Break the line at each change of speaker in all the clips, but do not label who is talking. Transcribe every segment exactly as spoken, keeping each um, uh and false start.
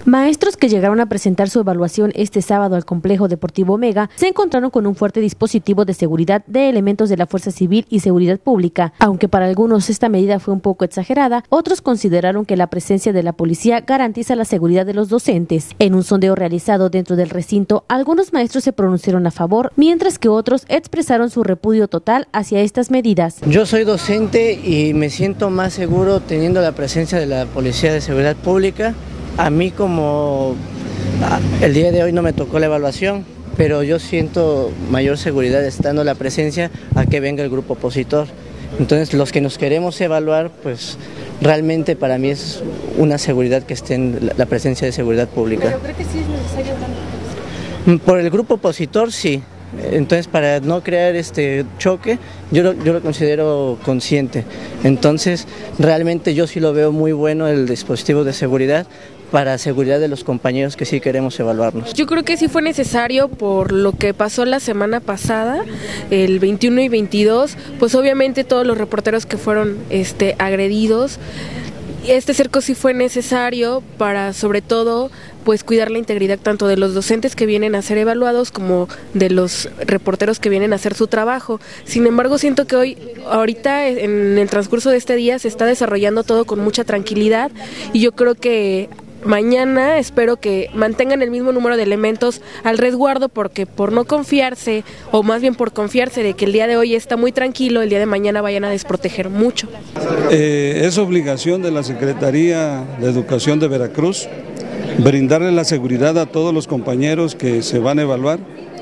Maestros que llegaron a presentar su evaluación este sábado al Complejo Deportivo Omega se encontraron con un fuerte dispositivo de seguridad de elementos de la Fuerza Civil y Seguridad Pública. Aunque para algunos esta medida fue un poco exagerada, otros consideraron que la presencia de la policía garantiza la seguridad de los docentes. En un sondeo realizado dentro del recinto, algunos maestros se pronunciaron a favor, mientras que otros expresaron su repudio total hacia estas medidas.
Yo soy docente y me siento más seguro teniendo la presencia de la Policía de Seguridad Pública. A mí como el día de hoy no me tocó la evaluación, pero yo siento mayor seguridad estando la presencia a que venga el grupo opositor. Entonces los que nos queremos evaluar, pues realmente para mí es una seguridad que esté en la presencia de seguridad pública.
¿Pero cree que sí es necesario tanto?
Por el grupo opositor sí. Entonces, para no crear este choque, yo lo, yo lo considero consciente. Entonces, realmente yo sí lo veo muy bueno el dispositivo de seguridad para seguridad de los compañeros que sí queremos evaluarnos.
Yo creo que sí fue necesario por lo que pasó la semana pasada, el veintiuno y veintidós, pues obviamente todos los reporteros que fueron este, agredidos. Este cerco sí fue necesario para, sobre todo, pues cuidar la integridad tanto de los docentes que vienen a ser evaluados como de los reporteros que vienen a hacer su trabajo. Sin embargo, siento que hoy, ahorita, en el transcurso de este día, se está desarrollando todo con mucha tranquilidad y yo creo que mañana espero que mantengan el mismo número de elementos al resguardo, porque por no confiarse, o más bien por confiarse de que el día de hoy está muy tranquilo, el día de mañana vayan a desproteger mucho.
Eh, es obligación de la Secretaría de Educación de Veracruz brindarle la seguridad a todos los compañeros que se van a evaluar.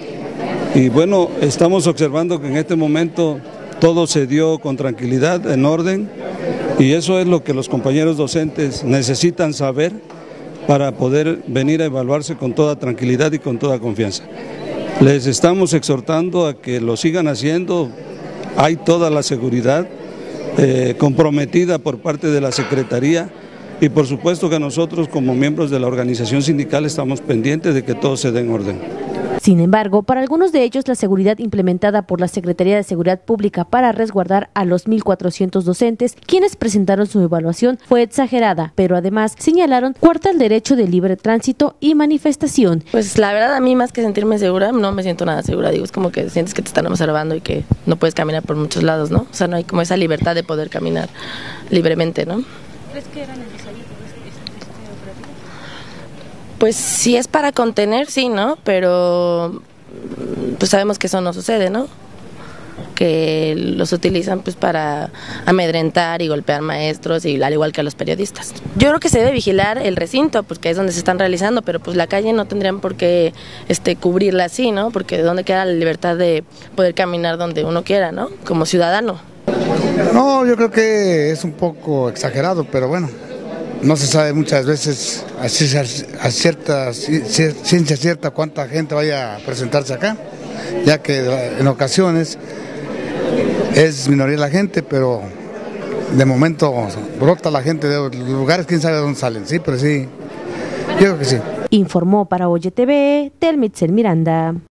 Y bueno, estamos observando que en este momento todo se dio con tranquilidad, en orden, y eso es lo que los compañeros docentes necesitan saber para poder venir a evaluarse con toda tranquilidad y con toda confianza. Les estamos exhortando a que lo sigan haciendo, hay toda la seguridad eh, comprometida por parte de la Secretaría y por supuesto que nosotros como miembros de la organización sindical estamos pendientes de que todo se dé en orden.
Sin embargo, para algunos de ellos la seguridad implementada por la Secretaría de Seguridad Pública para resguardar a los mil cuatrocientos docentes, quienes presentaron su evaluación, fue exagerada, pero además señalaron cuarta el derecho de libre tránsito y manifestación.
Pues la verdad, a mí más que sentirme segura, no me siento nada segura, digo, es como que sientes que te están observando y que no puedes caminar por muchos lados, ¿no? O sea, no hay como esa libertad de poder caminar libremente, ¿no?
¿Crees que era necesario este, este operativo?
Pues si es para contener, sí, ¿no? Pero pues sabemos que eso no sucede, ¿no? Que los utilizan pues para amedrentar y golpear maestros, y al igual que a los periodistas. Yo creo que se debe vigilar el recinto, porque es donde se están realizando, pero pues la calle no tendrían por qué este, cubrirla así, ¿no? Porque de dónde queda la libertad de poder caminar donde uno quiera, ¿no? Como ciudadano.
No, yo creo que es un poco exagerado, pero bueno, no se sabe muchas veces a cierta, ciencia cierta cuánta gente vaya a presentarse acá, ya que en ocasiones es minoría la gente, pero de momento brota la gente de lugares, quién sabe dónde salen, sí, pero sí, yo creo que sí.
Informó para Oye T V, Telmitzel Miranda.